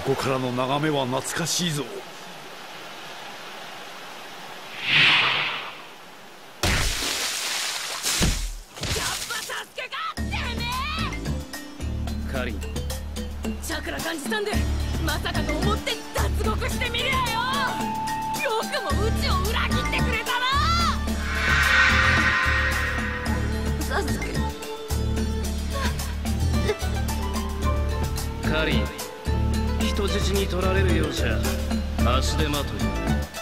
こからの眺めは懐かしいぞ。 カリン、チャクラ感じたんでまさかと思って脱獄してみりゃよ。よくもうちを裏切ってくれたな。サスケ。 カリン、人質に取られるようじゃ足手まとい。 てめ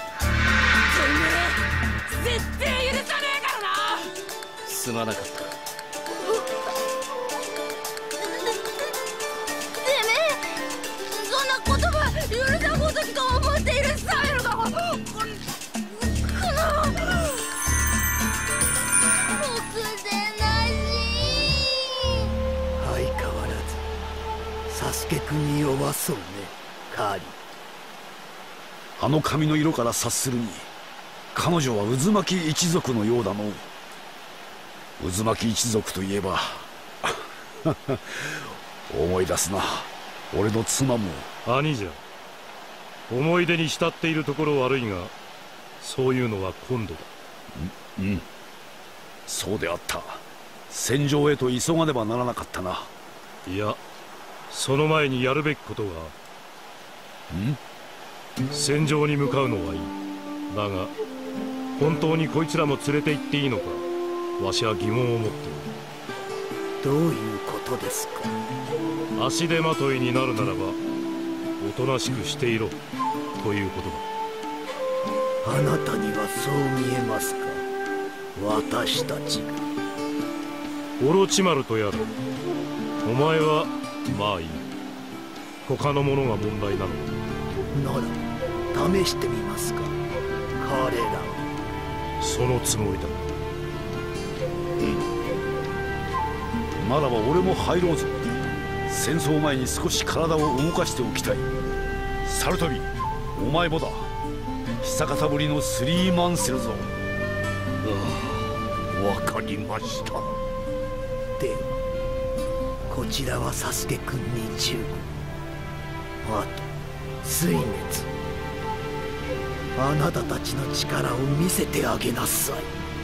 え絶対許さねえからな。 すまなかった。 許さんごときと思っているスタイルが目前なし。 相変わらずサスケくんに弱そうね、カーリー。 あの髪の色から察するに彼女は渦巻き一族のようだの。渦巻き一族といえば思い出すな、俺の妻も。 兄じゃ、思い出に浸っているところ悪いが、そういうのは今度だ。 うん、そうであった。戦場へと急がねばならなかったな。 いや、その前にやるべきことが。戦場に向かうのはいい。だが本当にこいつらも連れて行っていいのか、わしは疑問を持っている。 どういうことですか？ 足手まといになるならばおとなしくしていろということだ。 あなたにはそう見えますか？私たちが。 オロチマルとやら、お前はまあいい。他のものが問題なのなら試してみますか、彼ら。 そのつもりだ。 ならば俺も入ろうぞ。戦争前に少し体を動かしておきたい。サルトビ、お前もだ。久方ぶりのスリーマンセルぞ。 わかりました。ではこちらはサスケくんに15、あと水熱。あなたたちの力を見せてあげなさい。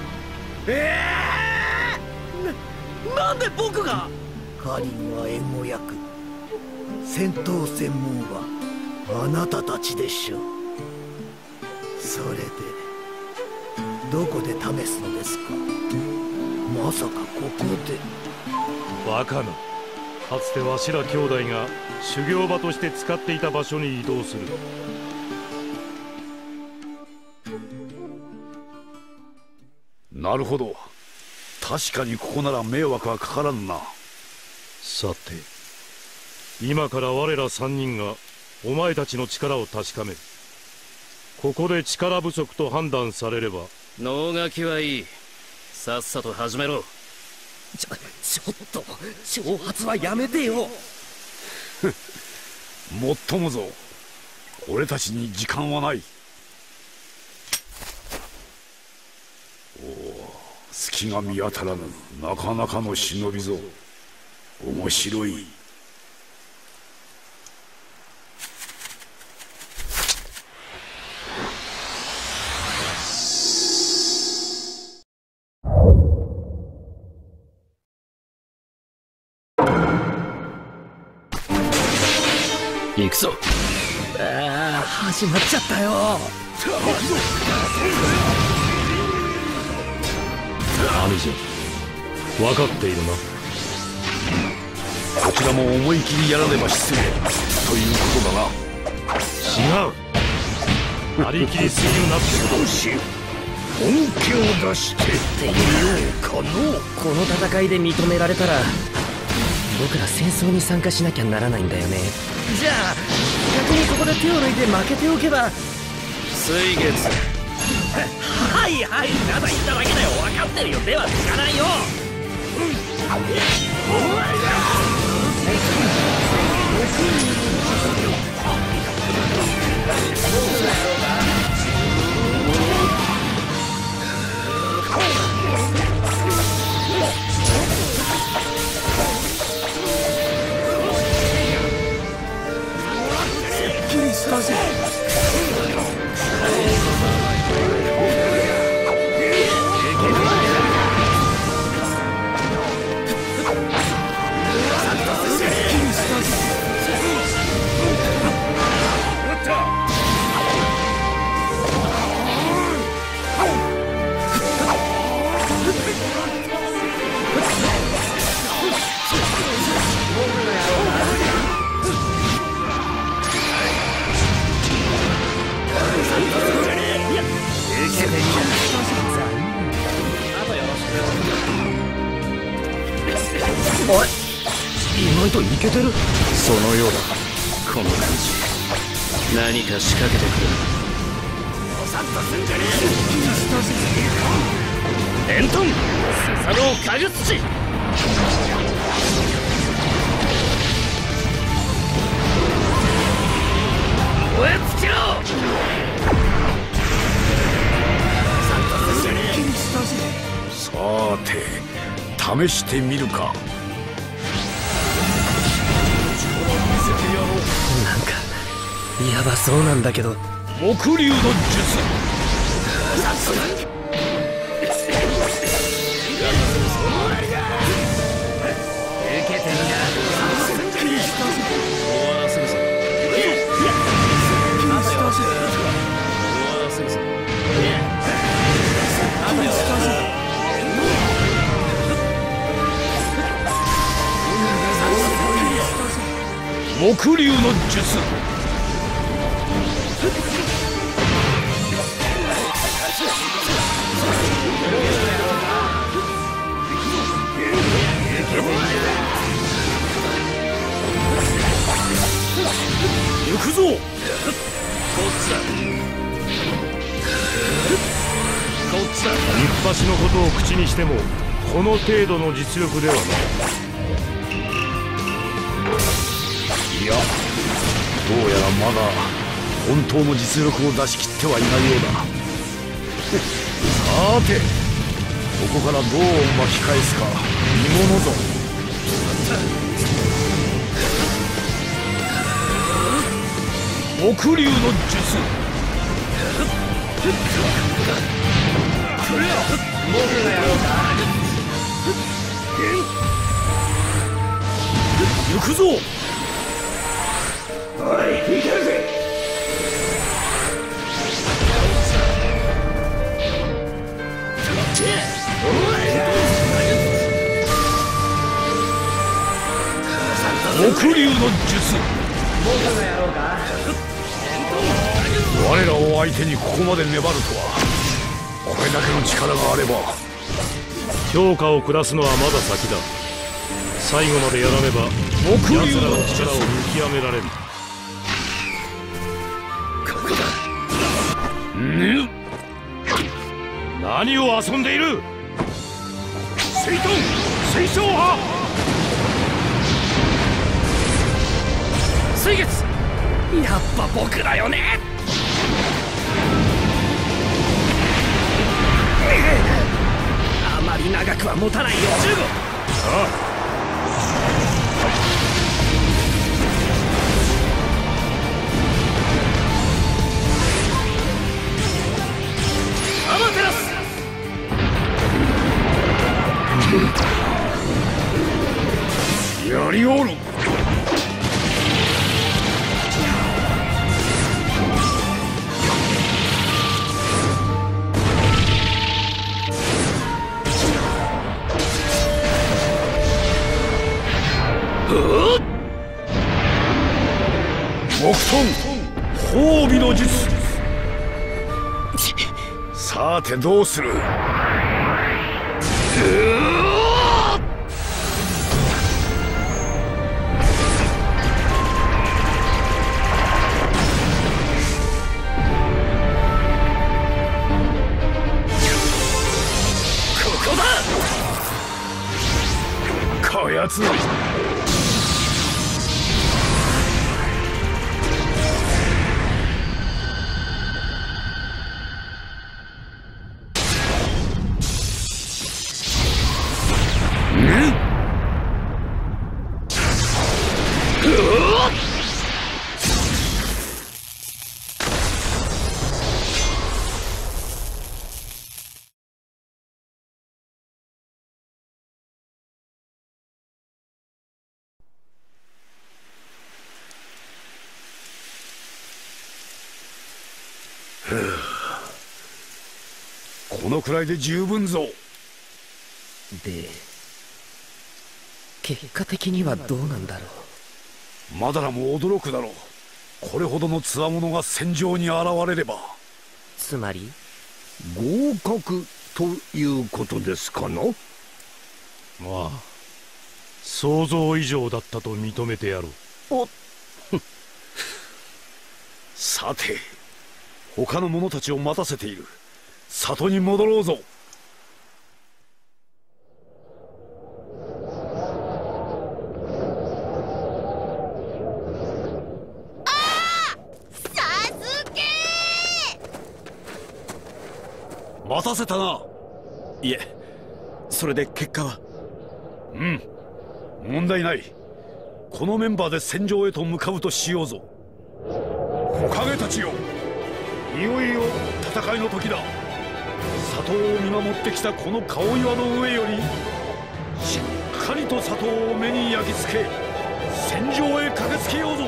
なんで僕が？ カリンは援護役、戦闘専門はあなたたちでしょう。それでどこで試すのですか？まさかここで。 バカな。かつてわしら兄弟が修行場として使っていた場所に移動する。 なるほど。確かにここなら迷惑はかからんな。 さて、今から我ら3人がお前たちの力を確かめる。ここで力不足と判断されれば。 能書きはいい。さっさと始めろ。 ちょっと挑発はやめてよ。 もっともぞ、俺たちに時間はない。隙が見当たらぬ。なかなかの忍びぞ。面白い。 行くぞ。 ああ、始まっちゃったよ。 兄者、分かっているな。 こちらも思い切りやらねば失礼ということだな。 違う。なりきりすぎるなってこと。 少し本気を出してみようかの。 この戦いで認められたら僕ら戦争に参加しなきゃならないんだよね。じゃあ逆にここで手を抜いて負けておけば。 水月。 はいはい、ただ言っただけだよ。分かってるよ。では聞かないよ。 いけてる。 そのようだ。この感じ、何か仕掛けてくる。 さっとすんじゃねレントン、スサノオカグツチ。燃え尽きろ。 さて試してみるか。 なんかやばそうなんだけど。 木竜の術。 受けてみな。 終わらせるぞ。 木竜の術。行くぞ。 こっちだ。こっちだ。 一発のことを口にしてもこの程度の実力ではない。 いや、どうやらまだ本当の実力を出し切ってはいないようだ。さてここからどう巻き返すか見ものぞ。木竜の術。行くぞ。 おい、行けるぜ。 木竜の術。我らを相手にここまで粘るとは、これだけの力があれば。 評価を下すのはまだ先だ。最後までやらねば木竜奴らのの力を見極められる。何を遊んでいる。水遁水晶派。 水月、やっぱ僕だよね。あまり長くは持たないよ。 アマテラス。 やりおる。木遁褒美の術。さてどうする。 ここだ。 こやつ。このくらいで十分ぞ。 で、結果的にはどうなんだろう。 マダラも驚くだろう。これほどの強者が戦場に現れれば。 つまり合格ということですかな。 まあ想像以上だったと認めてやろう。 おさて他の者たちを待たせている。里に戻ろうぞ。待たせたな。 いえ、それで結果は？ 問題ない。このメンバーで戦場へと向かうとしようぞ。火影たちよ、いよいよ戦いの時だ。里を見守ってきたこの顔岩の上よりしっかりと里を目に焼き付け戦場へ駆けつけようぞ。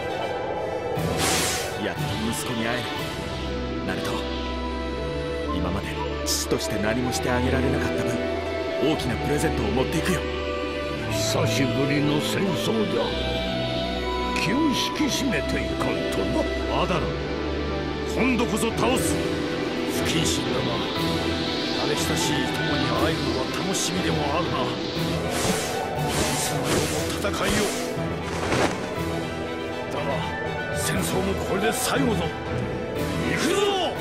やっと息子に会える。ナルト、今まで父として何もしてあげられなかった分、大きなプレゼントを持っていくよ。 久しぶりの戦争じゃ。気を引き締めていかんとな。 アダル、今度こそ倒す。 不謹慎だが慣れ親しい友に会えるのは楽しみでもあるな。いつの世の戦いよ。だが戦争もこれで最後ぞ。行くぞ。